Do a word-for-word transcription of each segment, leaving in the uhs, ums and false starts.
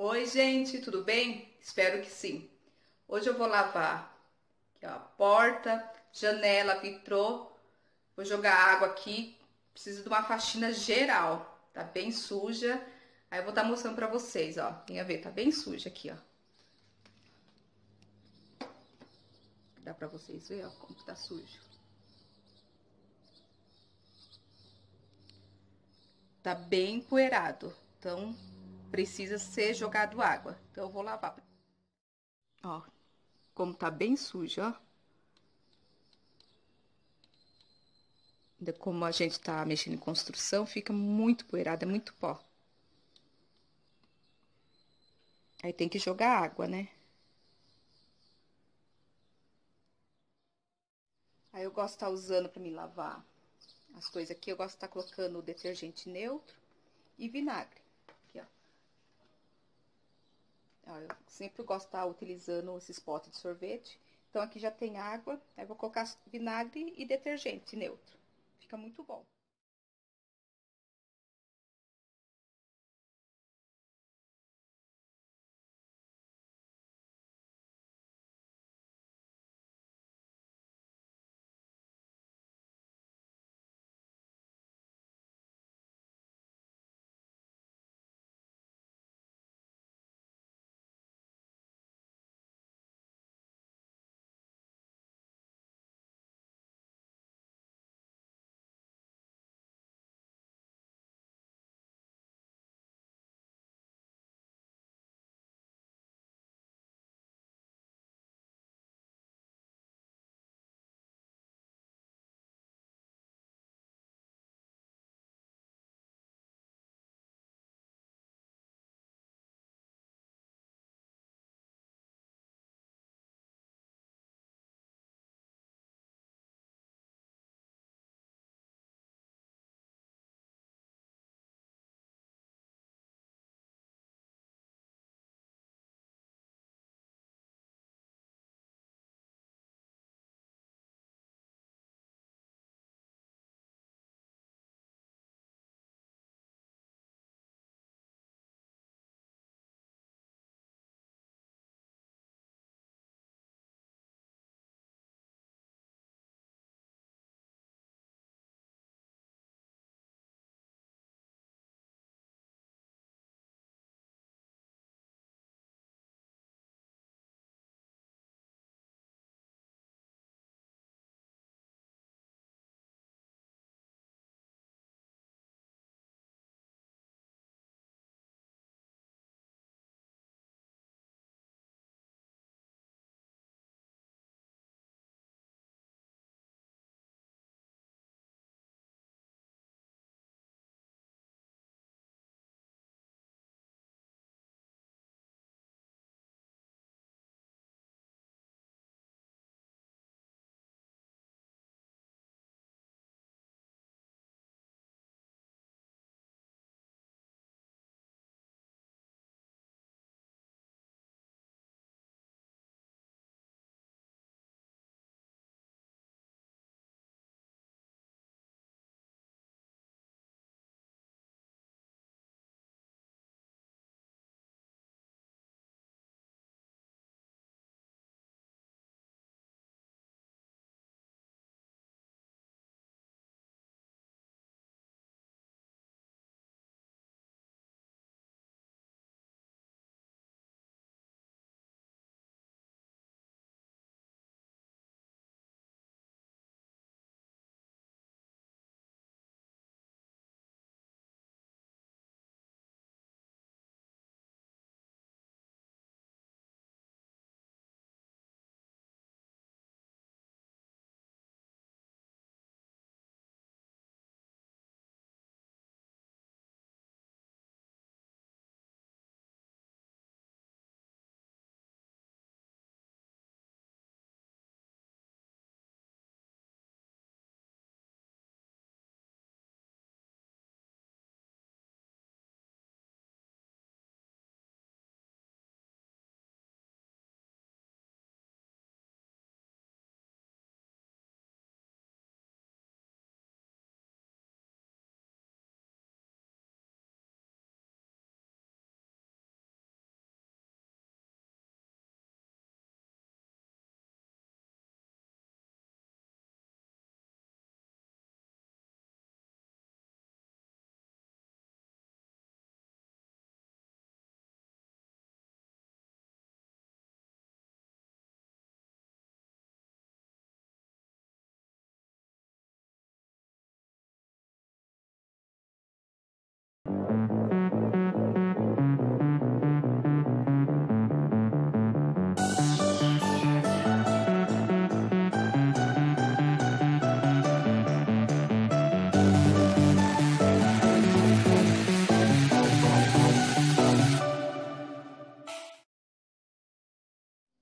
Oi, gente, tudo bem? Espero que sim. Hoje eu vou lavar aqui, ó, a porta, janela, vitrô. Vou jogar água aqui. Preciso de uma faxina geral. Tá bem suja. Aí eu vou estar mostrando pra vocês, ó. Venha ver, tá bem suja aqui, ó. Dá pra vocês verem, ó, como que tá sujo. Tá bem empoeirado. Então, precisa ser jogado água. Então, eu vou lavar. Ó, como tá bem sujo, ó. Ainda como a gente tá mexendo em construção, fica muito poeirado, é muito pó. Aí tem que jogar água, né? Aí eu gosto de estar usando pra me lavar as coisas aqui, eu gosto de estar colocando detergente neutro e vinagre. Aqui, ó. Ó, eu sempre gosto de estar utilizando esses potes de sorvete. Então aqui já tem água, aí eu vou colocar vinagre e detergente neutro. Fica muito bom.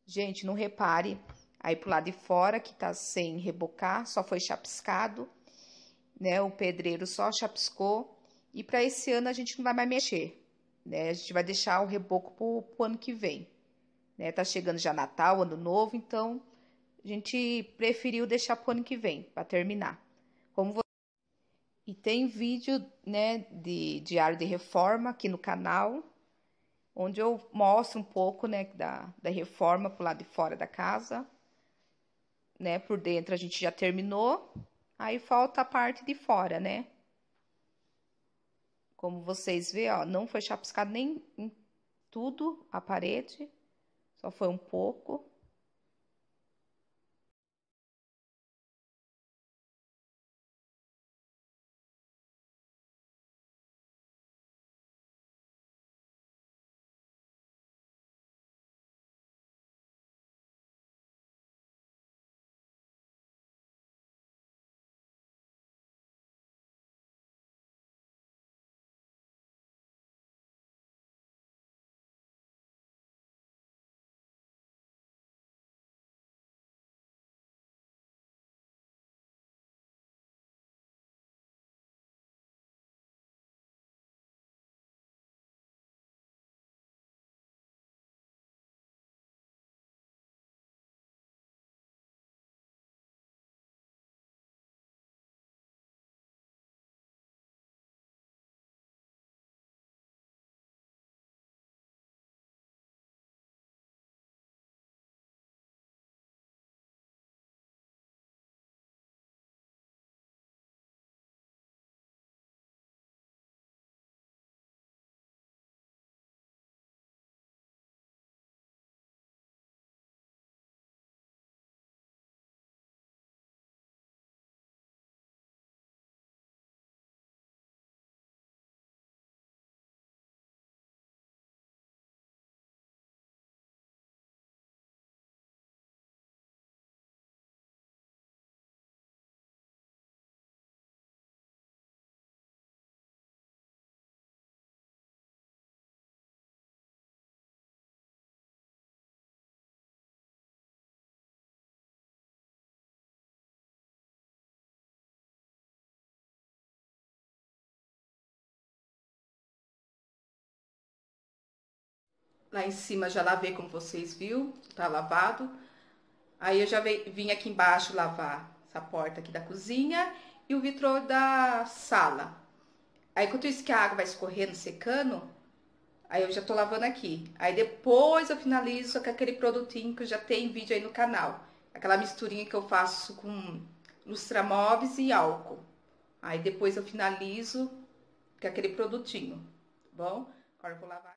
Gente, não repare aí pro lado de fora que tá sem rebocar, só foi chapiscado, né? O pedreiro só chapiscou. E para esse ano a gente não vai mais mexer, né? A gente vai deixar o reboco pro, pro ano que vem, né? Tá chegando já Natal, Ano Novo, então a gente preferiu deixar pro ano que vem, para terminar. Como vo- E tem vídeo, né, de diário de reforma aqui no canal, onde eu mostro um pouco, né, da, da reforma pro lado de fora da casa, né? Por dentro a gente já terminou, aí falta a parte de fora, né? Como vocês vê, ó, não foi chapiscado nem em tudo a parede, só foi um pouco. Lá em cima já lavei, como vocês viram, tá lavado. Aí eu já vim aqui embaixo lavar essa porta aqui da cozinha e o vitrô da sala. Aí enquanto isso que a água vai escorrendo, secando, aí eu já tô lavando aqui. Aí depois eu finalizo com aquele produtinho que já tem vídeo aí no canal. Aquela misturinha que eu faço com lustramóveis e álcool. Aí depois eu finalizo com aquele produtinho, tá bom? Agora eu vou lavar.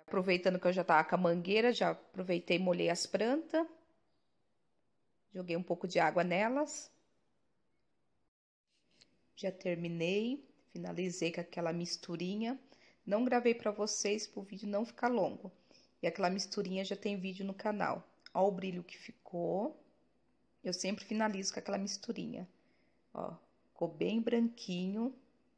Aproveitando que eu já tava com a mangueira, já aproveitei e molhei as plantas. Joguei um pouco de água nelas. Já terminei, finalizei com aquela misturinha. Não gravei para vocês, para o vídeo não ficar longo. E aquela misturinha já tem vídeo no canal. Ó o brilho que ficou. Eu sempre finalizo com aquela misturinha. Ó, ficou bem branquinho.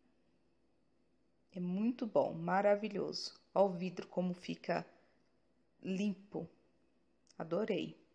É muito bom, maravilhoso. Ó o vidro como fica limpo. Adorei.